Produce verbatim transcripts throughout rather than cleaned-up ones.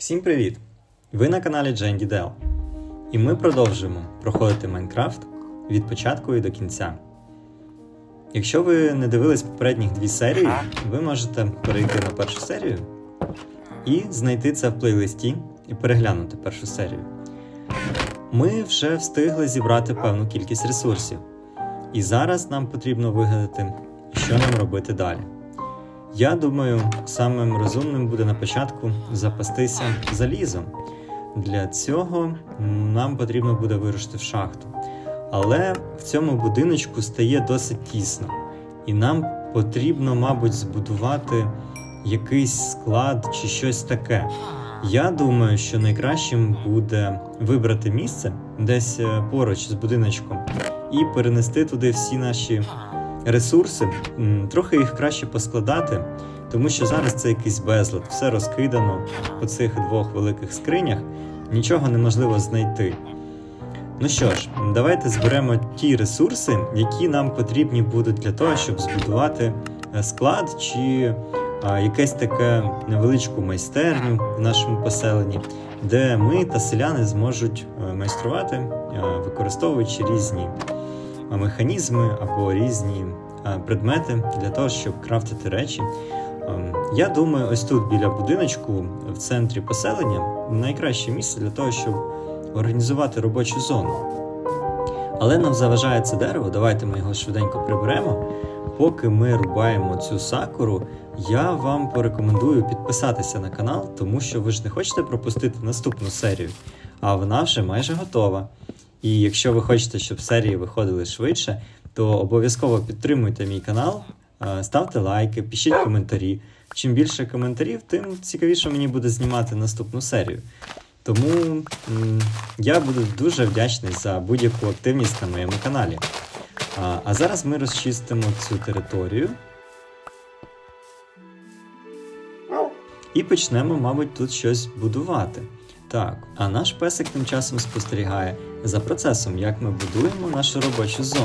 Всім привіт! Ви на каналі JNDDL. І ми продовжуємо проходити Майнкрафт від початку і до кінця. Якщо ви не дивились попередніх дві серії, ви можете перейти на першу серію і знайти це в плейлисті і переглянути першу серію. Ми вже встигли зібрати певну кількість ресурсів. І зараз нам потрібно вигадати, що нам робити далі. Я думаю, самим розумним буде на початку запастися залізом. Для цього нам потрібно буде вирушити в шахту. Але в цьому будиночку стає досить тісно. І нам потрібно, мабуть, збудувати якийсь склад чи щось таке. Я думаю, що найкращим буде вибрати місце десь поруч з будиночком і перенести туди всі наші ресурси, трохи їх краще поскладати, тому що зараз це якийсь безлад, все розкидано по цих двох великих скринях, нічого неможливо знайти. Ну що ж, давайте зберемо ті ресурси, які нам потрібні будуть для того, щоб збудувати склад чи а, якесь таке невеличку майстерню в нашому поселенні, де ми та селяни зможуть майструвати, використовуючи різні механізми або різні предмети для того, щоб крафтити речі. Я думаю, ось тут біля будиночку, в центрі поселення, найкраще місце для того, щоб організувати робочу зону. Але нам заважає це дерево, давайте ми його швиденько приберемо. Поки ми рубаємо цю сакуру, я вам порекомендую підписатися на канал, тому що ви ж не хочете пропустити наступну серію, а вона вже майже готова. І якщо ви хочете, щоб серії виходили швидше, то обов'язково підтримуйте мій канал, ставте лайки, пишіть коментарі. Чим більше коментарів, тим цікавіше мені буде знімати наступну серію. Тому м- я буду дуже вдячний за будь-яку активність на моєму каналі. А, а зараз ми розчистимо цю територію. І почнемо, мабуть, тут щось будувати. Так, а наш песик тим часом спостерігає за процесом, як ми будуємо нашу робочу зону.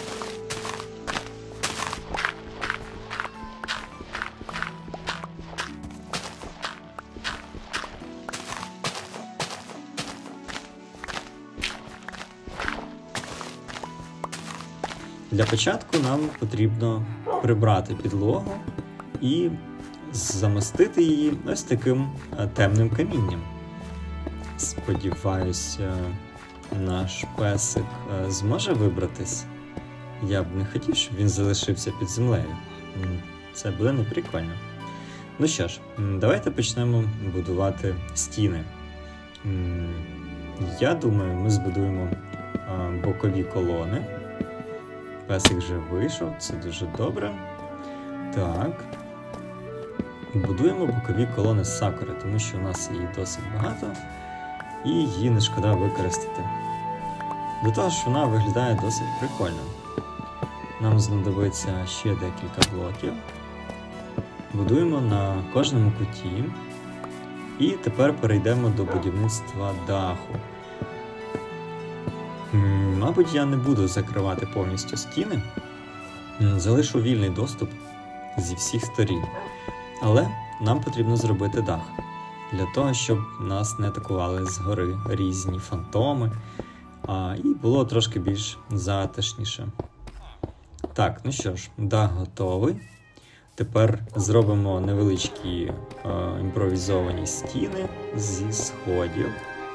Для початку нам потрібно прибрати підлогу і замостити її ось таким темним камінням. Сподіваюся, наш песик зможе вибратись. Я б не хотів, щоб він залишився під землею. Це буде неприкольно. Ну що ж, давайте почнемо будувати стіни. Я думаю, ми збудуємо бокові колони. Песик вже вийшов, це дуже добре. Так. Будуємо бокові колони з сакури, тому що у нас її досить багато. І її не шкода використати. До того ж, вона виглядає досить прикольно. Нам знадобиться ще декілька блоків. Будуємо на кожному куті. І тепер перейдемо до будівництва даху. Мабуть, я не буду закривати повністю стіни. Залишу вільний доступ зі всіх сторін. Але нам потрібно зробити дах. Для того, щоб нас не атакували згори різні фантоми, а, і було трошки більш затишніше. Так, ну що ж, дах готовий. Тепер зробимо невеличкі а, імпровізовані стіни зі сходів.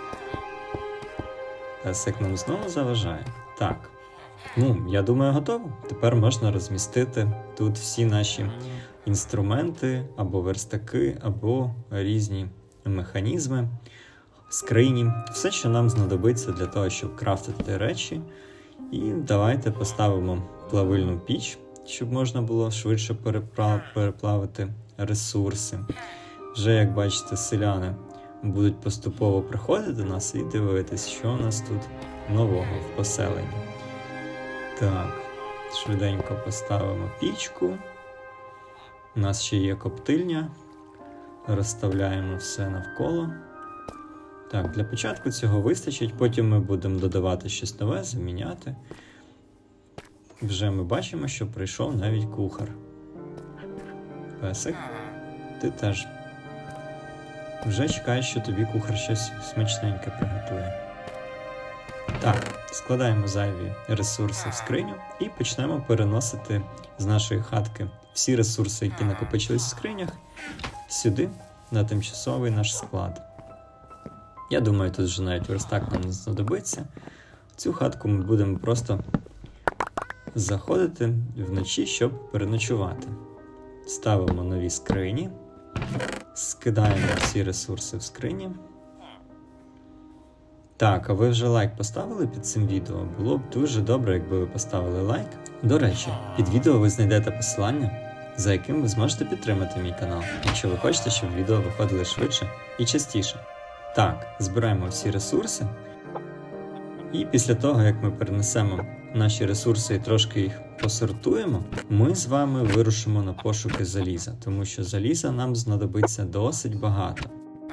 Песик нам знову заважає. Так, ну, я думаю, готово. Тепер можна розмістити тут всі наші інструменти, або верстаки, або різні механізми, скрині, все, що нам знадобиться для того, щоб крафтити речі. І давайте поставимо плавильну піч, щоб можна було швидше переправ... переплавити ресурси. Вже, як бачите, селяни будуть поступово приходити до нас і дивитись, що у нас тут нового в поселенні. Так, швиденько поставимо пічку. У нас ще є коптильня. Розставляємо все навколо. Так, для початку цього вистачить, потім ми будемо додавати щось нове, заміняти. Вже ми бачимо, що прийшов навіть кухар. Песик, ти теж вже чекаєш, що тобі кухар щось смачненьке приготує. Так, складаємо зайві ресурси в скриню і почнемо переносити з нашої хатки всі ресурси, які накопичились в скринях, сюди, на тимчасовий наш склад. Я думаю, тут вже навіть верстак нам не знадобиться. В цю хатку ми будемо просто заходити вночі, щоб переночувати. Ставимо нові скрині, скидаємо всі ресурси в скрині. Так, а ви вже лайк поставили під цим відео? Було б дуже добре, якби ви поставили лайк. До речі, під відео ви знайдете посилання, за яким ви зможете підтримати мій канал, якщо ви хочете, щоб відео виходили швидше і частіше. Так, збираємо всі ресурси. І після того, як ми перенесемо наші ресурси і трошки їх посортуємо, ми з вами вирушимо на пошуки заліза, тому що заліза нам знадобиться досить багато.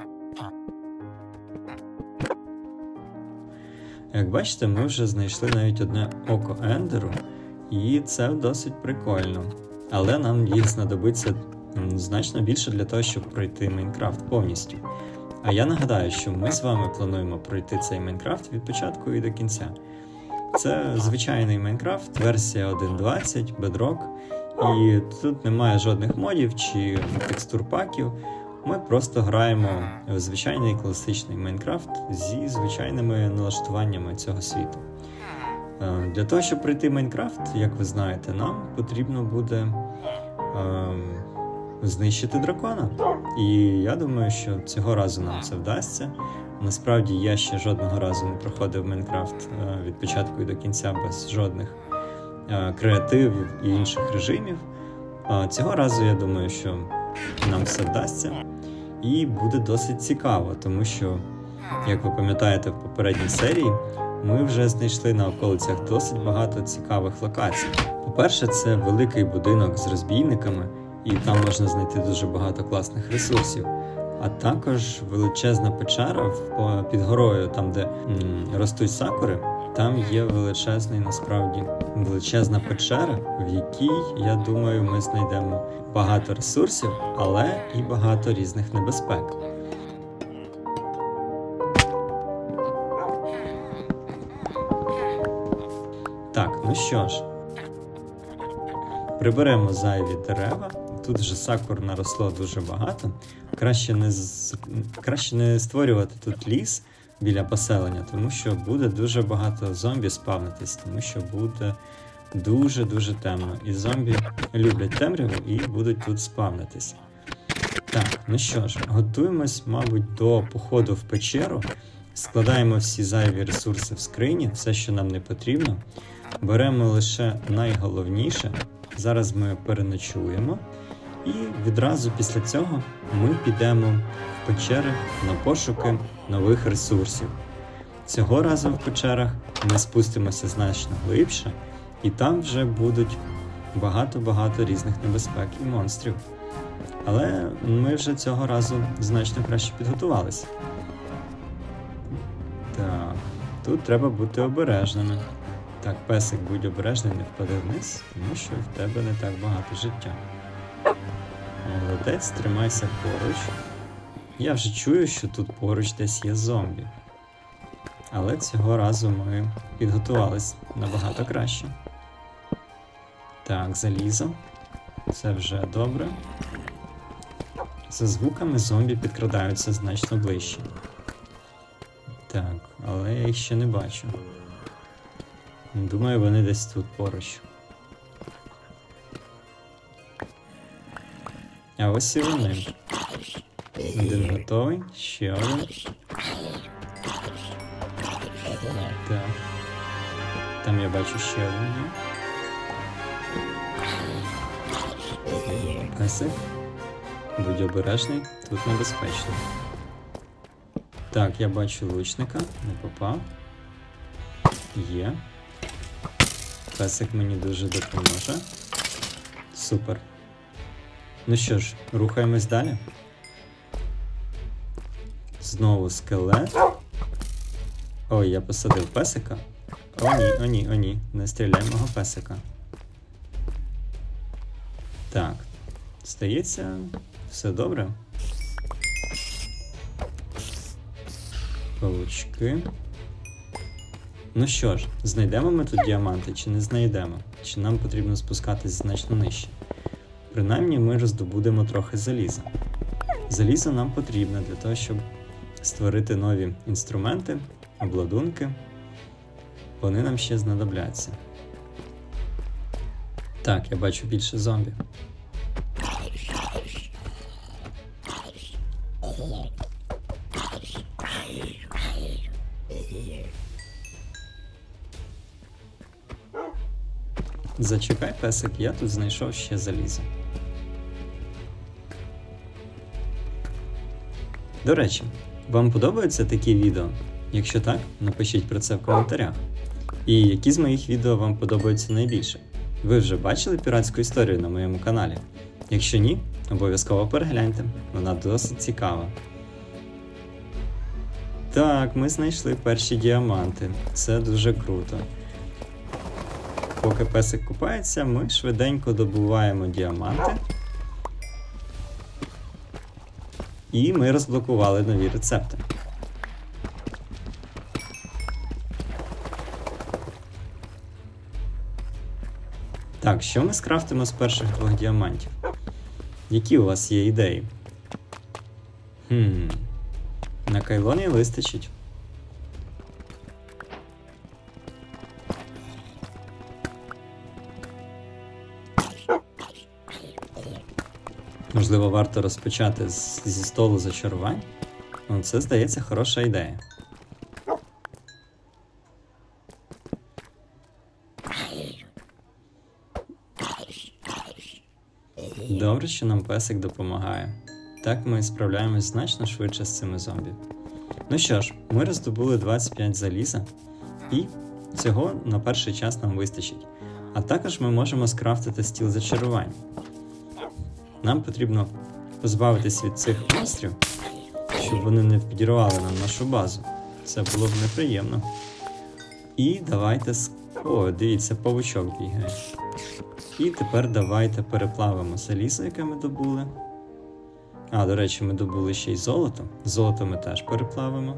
Як бачите, ми вже знайшли навіть одне око ендеру, і це досить прикольно. Але нам їх знадобиться значно більше для того, щоб пройти Майнкрафт повністю. А я нагадаю, що ми з вами плануємо пройти цей Майнкрафт від початку і до кінця. Це звичайний Майнкрафт, версія один двадцять, Bedrock, і тут немає жодних модів чи текстурпаків. Ми просто граємо в звичайний класичний Майнкрафт зі звичайними налаштуваннями цього світу. Для того, щоб пройти Майнкрафт, як ви знаєте, нам потрібно буде е, знищити дракона. І я думаю, що цього разу нам це вдасться. Насправді, я ще жодного разу не проходив Майнкрафт від початку і до кінця без жодних креативів і інших режимів. Цього разу, я думаю, що нам все вдасться. І буде досить цікаво, тому що, як ви пам'ятаєте, в попередній серії ми вже знайшли на околицях досить багато цікавих локацій. По-перше, це великий будинок з розбійниками, і там можна знайти дуже багато класних ресурсів. А також величезна печера під горою, там де м, ростуть сакури, там є величезний, насправді, величезна печера, в якій, я думаю, ми знайдемо багато ресурсів, але і багато різних небезпек. Так, ну що ж, приберемо зайві дерева. Тут вже сакур наросло дуже багато. Краще не, з... Краще не створювати тут ліс біля поселення, тому що буде дуже багато зомбі спавнитись, тому що буде дуже-дуже темно. І зомбі люблять темряву і будуть тут спавнитись. Так, ну що ж, готуємось, мабуть, до походу в печеру. Складаємо всі зайві ресурси в скрині, все, що нам не потрібно. Беремо лише найголовніше. Зараз ми переночуємо. І відразу після цього ми підемо в печери на пошуки нових ресурсів. Цього разу в печерах ми спустимося значно глибше, і там вже будуть багато-багато різних небезпек і монстрів. Але ми вже цього разу значно краще підготувалися. Так, тут треба бути обережними. Так, песик, будь обережний, не впади вниз, тому що в тебе не так багато життя. Молодець, тримайся поруч. Я вже чую, що тут поруч десь є зомбі. Але цього разу ми підготувались набагато краще. Так, залізо. Це вже добре. За звуками зомбі підкрадаються значно ближче. Так, але я їх ще не бачу. Думаю, вони десь тут поруч. А ось і вони. Один готовий, ще один. Так. Там я бачу ще один. Песик. Будь обережний, тут небезпечно. Так, я бачу лучника, не попав. Є. Песик мені дуже допоможе. Супер. Ну що ж, рухаємось далі. Знову скелет. Ой, я посадив песика. О ні, о ні, о ні, не стріляй мого песика. Так, здається, все добре. Павучки. Ну що ж, знайдемо ми тут діаманти чи не знайдемо? Чи нам потрібно спускатись значно нижче? Принаймні ми роздобудемо трохи заліза. Залізо нам потрібно для того, щоб створити нові інструменти, обладунки. Вони нам ще знадобляться. Так, я бачу більше зомбі. Зачекай, песик, я тут знайшов ще залізо. До речі, вам подобаються такі відео? Якщо так, напишіть про це в коментарях. І які з моїх відео вам подобаються найбільше? Ви вже бачили піратську історію на моєму каналі? Якщо ні, обов'язково перегляньте, вона досить цікава. Так, ми знайшли перші діаманти, це дуже круто. Поки песик купається, ми швиденько добуваємо діаманти. І ми розблокували нові рецепти. Так, що ми скрафтимо з перших двох діамантів? Які у вас є ідеї? Хм, на кайлоні вистачить. Можливо, варто розпочати з, зі столу зачарувань? Ну, це, здається, хороша ідея. Добре, що нам песик допомагає. Так ми справляємось значно швидше з цими зомбі. Ну що ж, ми роздобули двадцять п'ять заліза, і цього на перший час нам вистачить. А також ми можемо скрафтити стіл зачарувань. Нам потрібно позбавитись від цих монстрів, щоб вони не підірвали нам нашу базу. Це було б неприємно. І давайте... О, дивіться, павучок бігає. І тепер давайте переплавимо залізо, яке ми добули. А, до речі, ми добули ще й золото. Золото ми теж переплавимо.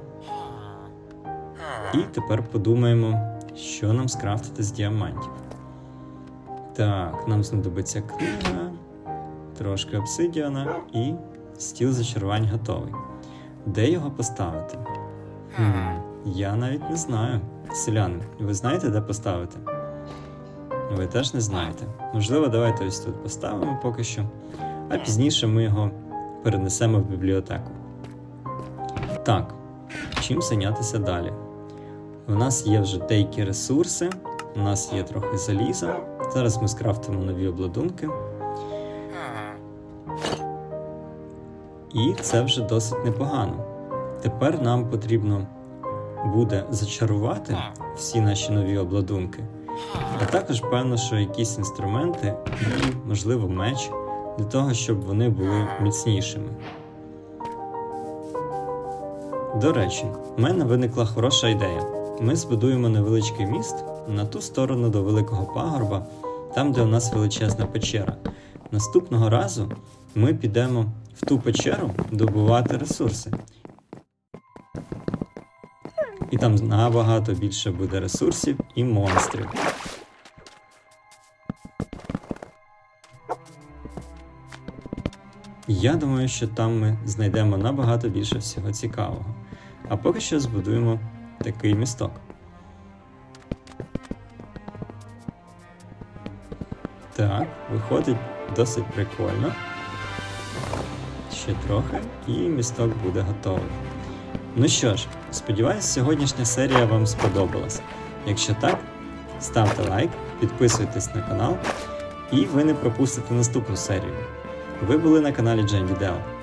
І тепер подумаємо, що нам скрафтити з діамантів. Так, нам знадобиться книга, трошки обсидіана і стіл зачарувань готовий. Де його поставити? Хм, я навіть не знаю. Селяни, ви знаєте, де поставити? Ви теж не знаєте. Можливо, давайте ось тут поставимо поки що, а пізніше ми його перенесемо в бібліотеку. Так, чим зайнятися далі? У нас є вже деякі ресурси, у нас є трохи заліза. Зараз ми скрафтимо нові обладунки. І це вже досить непогано. Тепер нам потрібно буде зачарувати всі наші нові обладунки. А також, певно, що якісь інструменти і, можливо, меч, для того, щоб вони були міцнішими. До речі, в мене виникла хороша ідея. Ми збудуємо невеличкий міст на ту сторону до великого пагорба, там, де у нас величезна печера. Наступного разу ми підемо в ту печеру добувати ресурси. І там набагато більше буде ресурсів і монстрів. Я думаю, що там ми знайдемо набагато більше всього цікавого. А поки що збудуємо такий місток. Так, виходить досить прикольно. Ще трохи, і місток буде готовий. Ну що ж, сподіваюсь, сьогоднішня серія вам сподобалась. Якщо так, ставте лайк, підписуйтесь на канал, і ви не пропустите наступну серію. Ви були на каналі Дженді Део.